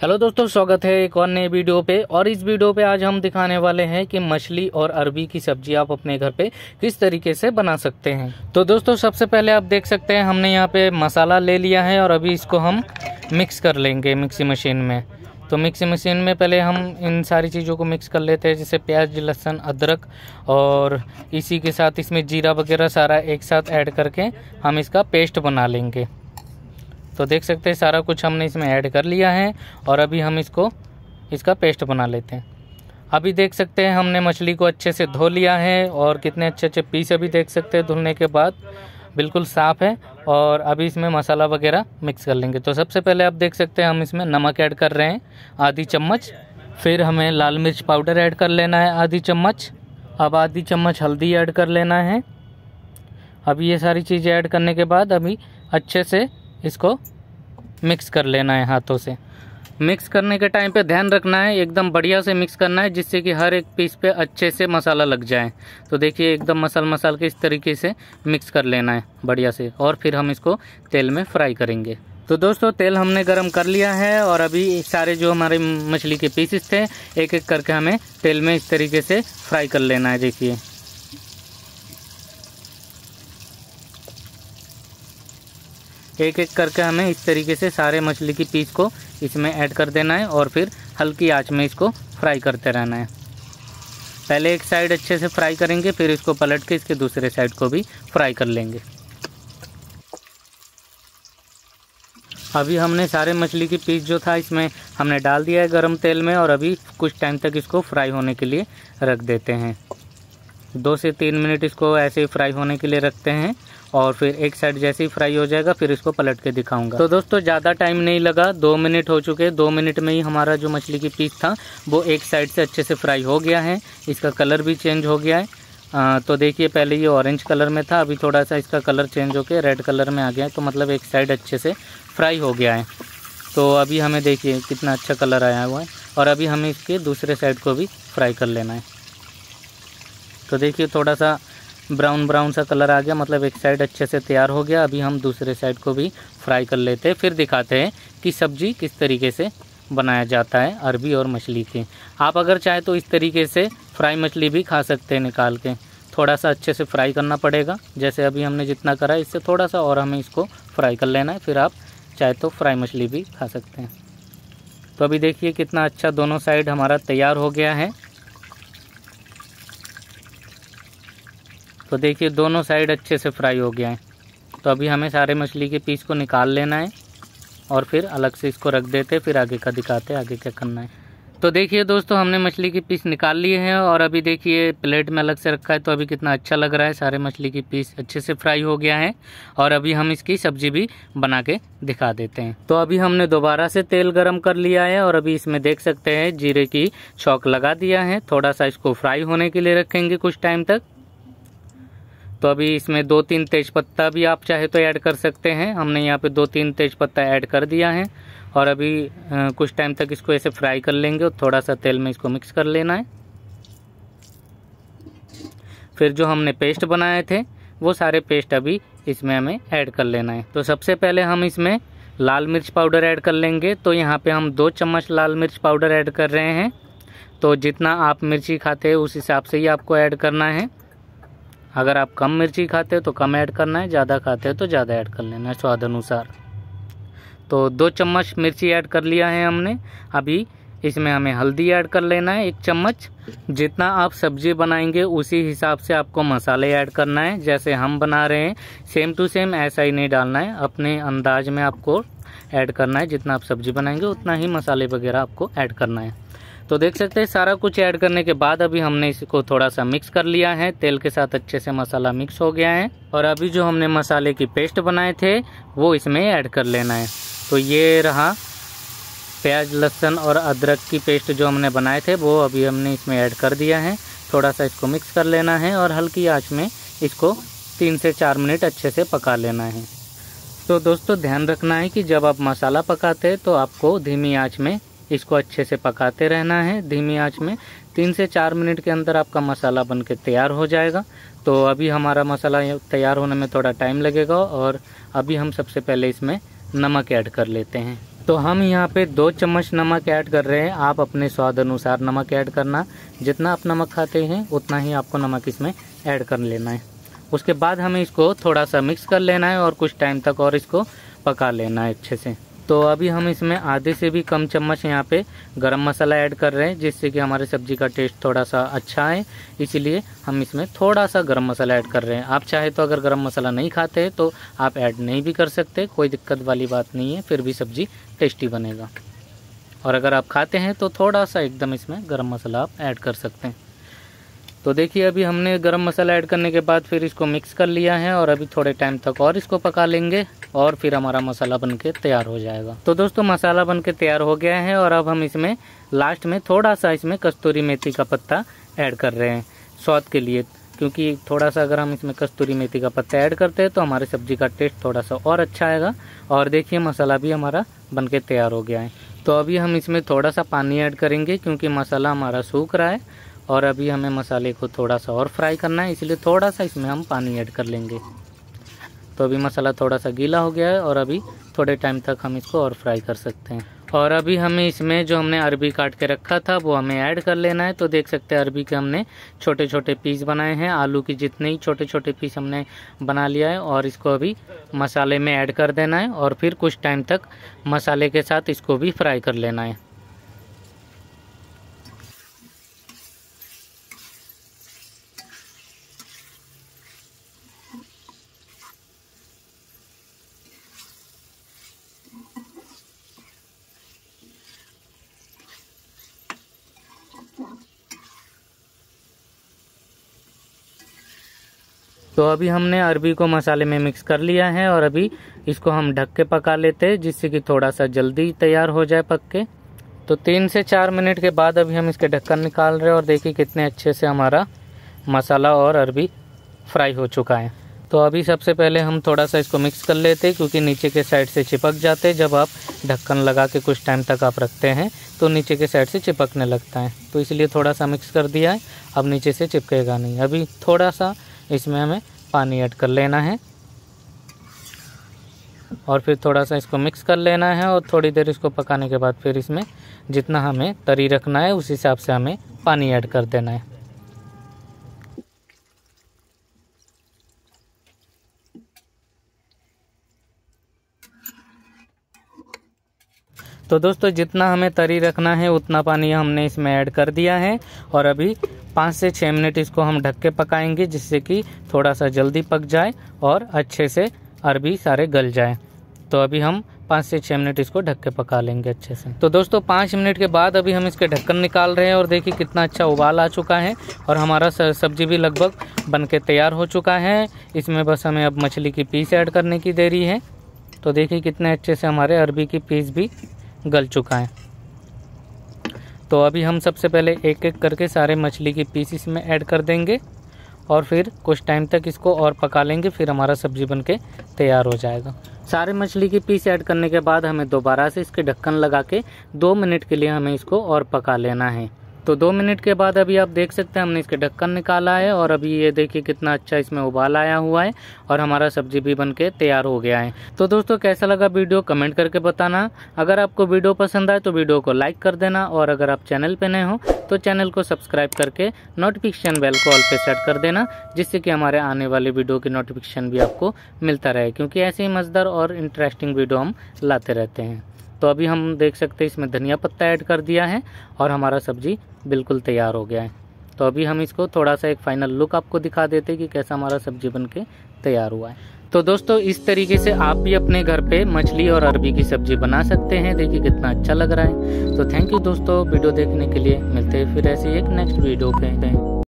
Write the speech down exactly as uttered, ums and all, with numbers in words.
Hello दोस्तों, स्वागत है एक और नए वीडियो पे। और इस वीडियो पे आज हम दिखाने वाले हैं कि मछली और अरबी की सब्जी आप अपने घर पे किस तरीके से बना सकते हैं। तो दोस्तों, सबसे पहले आप देख सकते हैं हमने यहाँ पे मसाला ले लिया है और अभी इसको हम मिक्स कर लेंगे मिक्सी मशीन में। तो मिक्सी मशीन में पहले हम इन सारी चीज़ों को मिक्स कर लेते हैं, जैसे प्याज, लहसुन, अदरक, और इसी के साथ इसमें जीरा वगैरह सारा एक साथ ऐड करके हम इसका पेस्ट बना लेंगे। तो देख सकते हैं सारा कुछ हमने इसमें ऐड कर लिया है और अभी हम इसको इसका पेस्ट बना लेते हैं। अभी देख सकते हैं हमने मछली को अच्छे से धो लिया है और कितने अच्छे अच्छे पीस अभी देख सकते हैं धुलने के बाद बिल्कुल साफ़ है। और अभी इसमें मसाला वगैरह मिक्स कर लेंगे। तो सबसे पहले आप देख सकते हैं हम इसमें नमक ऐड कर रहे हैं आधी चम्मच। फिर हमें लाल मिर्च पाउडर ऐड कर लेना है आधी चम्मच। अब आधी चम्मच हल्दी ऐड कर लेना है। अभी ये सारी चीज़ें ऐड करने के बाद अभी अच्छे से इसको मिक्स कर लेना है हाथों से। मिक्स करने के टाइम पे ध्यान रखना है एकदम बढ़िया से मिक्स करना है, जिससे कि हर एक पीस पे अच्छे से मसाला लग जाए। तो देखिए एकदम मसल मसल के इस तरीके से मिक्स कर लेना है बढ़िया से, और फिर हम इसको तेल में फ्राई करेंगे। तो दोस्तों, तेल हमने गरम कर लिया है और अभी सारे जो हमारे मछली के पीसेस थे एक एक करके हमें तेल में इस तरीके से फ्राई कर लेना है। देखिए एक एक करके हमें इस तरीके से सारे मछली की पीस को इसमें ऐड कर देना है और फिर हल्की आंच में इसको फ्राई करते रहना है। पहले एक साइड अच्छे से फ्राई करेंगे, फिर इसको पलट के इसके दूसरे साइड को भी फ्राई कर लेंगे। अभी हमने सारे मछली की पीस जो था इसमें हमने डाल दिया है गरम तेल में और अभी कुछ टाइम तक इसको फ्राई होने के लिए रख देते हैं। दो से तीन मिनट इसको ऐसे ही फ्राई होने के लिए रखते हैं और फिर एक साइड जैसे ही फ्राई हो जाएगा फिर इसको पलट के दिखाऊंगा। तो दोस्तों, ज़्यादा टाइम नहीं लगा, दो मिनट हो चुके। दो मिनट में ही हमारा जो मछली की पीस था वो एक साइड से अच्छे से फ्राई हो गया है। इसका कलर भी चेंज हो गया है। आ, तो देखिए पहले ये ऑरेंज कलर में था, अभी थोड़ा सा इसका कलर चेंज होकर रेड कलर में आ गया है। तो मतलब एक साइड अच्छे से फ्राई हो गया है। तो अभी हमें देखिए कितना अच्छा कलर आया हुआ है और अभी हमें इसके दूसरे साइड को भी फ्राई कर लेना है। तो देखिए थोड़ा सा ब्राउन ब्राउन सा कलर आ गया, मतलब एक साइड अच्छे से तैयार हो गया। अभी हम दूसरे साइड को भी फ्राई कर लेते हैं, फिर दिखाते हैं कि सब्ज़ी किस तरीके से बनाया जाता है अरबी और मछली की। आप अगर चाहे तो इस तरीके से फ्राई मछली भी खा सकते हैं निकाल के। थोड़ा सा अच्छे से फ्राई करना पड़ेगा, जैसे अभी हमने जितना करा इससे थोड़ा सा और हमें इसको फ्राई कर लेना है। फिर आप चाहे तो फ्राई मछली भी खा सकते हैं। तो अभी देखिए कितना अच्छा दोनों साइड हमारा तैयार हो गया है। तो देखिए दोनों साइड अच्छे से फ्राई हो गया है। तो अभी हमें सारे मछली के पीस को निकाल लेना है और फिर अलग से इसको रख देते, फिर आगे का दिखाते आगे क्या करना है। तो देखिए दोस्तों, हमने मछली के पीस निकाल लिए हैं और अभी देखिए प्लेट में अलग से रखा है। तो अभी कितना अच्छा लग रहा है, सारे मछली की पीस अच्छे से फ्राई हो गया है। और अभी हम इसकी सब्जी भी बना के दिखा देते हैं। तो अभी हमने दोबारा से तेल गरम कर लिया है और अभी इसमें देख सकते हैं जीरे की छौंक लगा दिया है। थोड़ा सा इसको फ्राई होने के लिए रखेंगे कुछ टाइम तक। तो अभी इसमें दो तीन तेज़पत्ता भी आप चाहे तो ऐड कर सकते हैं। हमने यहाँ पे दो तीन तेज़पत्ता ऐड कर दिया है और अभी आ, कुछ टाइम तक इसको ऐसे फ्राई कर लेंगे और थोड़ा सा तेल में इसको मिक्स कर लेना है। फिर जो हमने पेस्ट बनाए थे वो सारे पेस्ट अभी इसमें हमें ऐड कर लेना है। तो सबसे पहले हम इसमें लाल मिर्च पाउडर ऐड कर लेंगे। तो यहाँ पे हम दो चम्मच लाल मिर्च पाउडर ऐड कर रहे हैं। तो जितना आप मिर्ची खाते हैं उस हिसाब से ही आपको ऐड करना है। अगर आप कम मिर्ची खाते हो तो कम ऐड करना है, ज़्यादा खाते हो तो ज़्यादा ऐड कर लेना है स्वाद अनुसार। तो दो चम्मच मिर्ची ऐड कर लिया है हमने। अभी इसमें हमें हल्दी ऐड कर लेना है एक चम्मच। जितना आप सब्जी बनाएंगे उसी हिसाब से आपको मसाले ऐड करना है। जैसे हम बना रहे हैं सेम टू सेम ऐसा ही नहीं डालना है, अपने अंदाज में आपको ऐड करना है। जितना आप सब्जी बनाएंगे उतना ही मसाले वगैरह आपको ऐड करना है। तो देख सकते हैं सारा कुछ ऐड करने के बाद अभी हमने इसको थोड़ा सा मिक्स कर लिया है। तेल के साथ अच्छे से मसाला मिक्स हो गया है और अभी जो हमने मसाले की पेस्ट बनाए थे वो इसमें ऐड कर लेना है। तो ये रहा प्याज, लहसुन और अदरक की पेस्ट जो हमने बनाए थे वो अभी हमने इसमें ऐड कर दिया है। थोड़ा सा इसको मिक्स कर लेना है और हल्की आँच में इसको तीन से चार मिनट अच्छे से पका लेना है। तो दोस्तों, ध्यान रखना है कि जब आप मसाला पकाते हैं तो आपको धीमी आँच में इसको अच्छे से पकाते रहना है। धीमी आंच में तीन से चार मिनट के अंदर आपका मसाला बनके तैयार हो जाएगा। तो अभी हमारा मसाला तैयार होने में थोड़ा टाइम लगेगा और अभी हम सबसे पहले इसमें नमक ऐड कर लेते हैं। तो हम यहाँ पे दो चम्मच नमक ऐड कर रहे हैं। आप अपने स्वाद अनुसार नमक ऐड करना, जितना आप नमक खाते हैं उतना ही आपको नमक इसमें ऐड कर लेना है। उसके बाद हमें इसको थोड़ा सा मिक्स कर लेना है और कुछ टाइम तक और इसको पका लेना है अच्छे से। तो अभी हम इसमें आधे से भी कम चम्मच यहाँ पे गरम मसाला ऐड कर रहे हैं, जिससे कि हमारे सब्जी का टेस्ट थोड़ा सा अच्छा है, इसीलिए हम इसमें थोड़ा सा गरम मसाला ऐड कर रहे हैं। आप चाहे तो अगर गरम मसाला नहीं खाते हैं तो आप ऐड नहीं भी कर सकते, कोई दिक्कत वाली बात नहीं है, फिर भी सब्जी टेस्टी बनेगा। और अगर आप खाते हैं तो थोड़ा सा एकदम इसमें गरम मसाला आप ऐड कर सकते हैं। तो देखिए अभी हमने गरम मसाला ऐड करने के बाद फिर इसको मिक्स कर लिया है और अभी थोड़े टाइम तक और इसको पका लेंगे और फिर हमारा मसाला बनके तैयार हो जाएगा। तो दोस्तों मसाला बनके तैयार हो गया है और अब हम इसमें लास्ट में थोड़ा सा इसमें कस्तूरी मेथी का पत्ता ऐड कर रहे हैं स्वाद के लिए, क्योंकि थोड़ा सा अगर हम इसमें कस्तूरी मेथी का पत्ता ऐड करते हैं तो हमारी सब्जी का टेस्ट थोड़ा सा और अच्छा आएगा। और देखिए मसाला भी हमारा बनके तैयार हो गया है। तो अभी हम इसमें थोड़ा सा पानी ऐड करेंगे, क्योंकि मसाला हमारा सूख रहा है और अभी हमें मसाले को थोड़ा सा और फ्राई करना है, इसलिए थोड़ा सा इसमें हम पानी ऐड कर लेंगे। तो अभी मसाला थोड़ा सा गीला हो गया है और अभी थोड़े टाइम तक हम इसको और फ्राई कर सकते हैं। और अभी हमें इसमें जो हमने अरबी काट के रखा था वो हमें ऐड कर लेना है। तो देख सकते हैं अरबी के हमने छोटे छोटे पीस बनाए हैं, आलू की जितने ही छोटे छोटे पीस हमने बना लिया है और इसको अभी मसाले में ऐड कर देना है और फिर कुछ टाइम तक मसाले के साथ इसको भी फ्राई कर लेना है। तो अभी हमने अरबी को मसाले में मिक्स कर लिया है और अभी इसको हम ढक के पका लेते हैं, जिससे कि थोड़ा सा जल्दी तैयार हो जाए पक के। तो तीन से चार मिनट के बाद अभी हम इसके ढक्कन निकाल रहे हैं और देखिए कितने अच्छे से हमारा मसाला और अरबी फ्राई हो चुका है। तो अभी सबसे पहले हम थोड़ा सा इसको मिक्स कर लेते हैं, क्योंकि नीचे के साइड से चिपक जाते हैं। जब आप ढक्कन लगा के कुछ टाइम तक आप रखते हैं तो नीचे के साइड से चिपकने लगता है, तो इसलिए थोड़ा सा मिक्स कर दिया है। अब नीचे से चिपकेगा नहीं। अभी थोड़ा सा इसमें हमें पानी ऐड कर लेना है और फिर थोड़ा सा इसको मिक्स कर लेना है और थोड़ी देर इसको पकाने के बाद फिर इसमें जितना हमें तरी रखना है उस हिसाब से हमें पानी ऐड कर देना है। तो दोस्तों जितना हमें तरी रखना है उतना पानी हमने इसमें ऐड कर दिया है और अभी पाँच से छः मिनट इसको हम ढक के पकाएंगे, जिससे कि थोड़ा सा जल्दी पक जाए और अच्छे से अरबी सारे गल जाए। तो अभी हम पाँच से छः मिनट इसको ढक के पका लेंगे अच्छे से। तो दोस्तों पाँच मिनट के बाद अभी हम इसके ढक्कन निकाल रहे हैं और देखिए कितना अच्छा उबाल आ चुका है और हमारा सब्जी भी लगभग बन के तैयार हो चुका है। इसमें बस हमें अब मछली की पीस ऐड करने की देरी है। तो देखिए कितने अच्छे से हमारे अरबी की पीस भी गल चुका है। तो अभी हम सबसे पहले एक एक करके सारे मछली की पीस इसमें ऐड कर देंगे और फिर कुछ टाइम तक इसको और पका लेंगे, फिर हमारा सब्जी बनके तैयार हो जाएगा। सारे मछली की पीस ऐड करने के बाद हमें दोबारा से इसके ढक्कन लगा के दो मिनट के लिए हमें इसको और पका लेना है। तो दो मिनट के बाद अभी आप देख सकते हैं हमने इसके ढक्कन निकाला है और अभी ये देखिए कितना अच्छा इसमें उबाल आया हुआ है और हमारा सब्जी भी बनके तैयार हो गया है। तो दोस्तों कैसा लगा वीडियो कमेंट करके बताना। अगर आपको वीडियो पसंद आए तो वीडियो को लाइक कर देना और अगर आप चैनल पे नए हो तो चैनल को सब्सक्राइब करके नोटिफिकेशन बेल को ऑल पे सेट कर देना, जिससे कि हमारे आने वाले वीडियो की नोटिफिकेशन भी आपको मिलता रहे, क्योंकि ऐसे ही मज़ेदार और इंटरेस्टिंग वीडियो हम लाते रहते हैं। तो अभी हम देख सकते हैं इसमें धनिया पत्ता ऐड कर दिया है और हमारा सब्जी बिल्कुल तैयार हो गया है। तो अभी हम इसको थोड़ा सा एक फाइनल लुक आपको दिखा देते हैं कि कैसा हमारा सब्जी बनके तैयार हुआ है। तो दोस्तों इस तरीके से आप भी अपने घर पे मछली और अरबी की सब्जी बना सकते हैं। देखिए कितना अच्छा लग रहा है। तो थैंक यू दोस्तों वीडियो देखने के लिए। मिलते हैं फिर ऐसे एक नेक्स्ट वीडियो पे।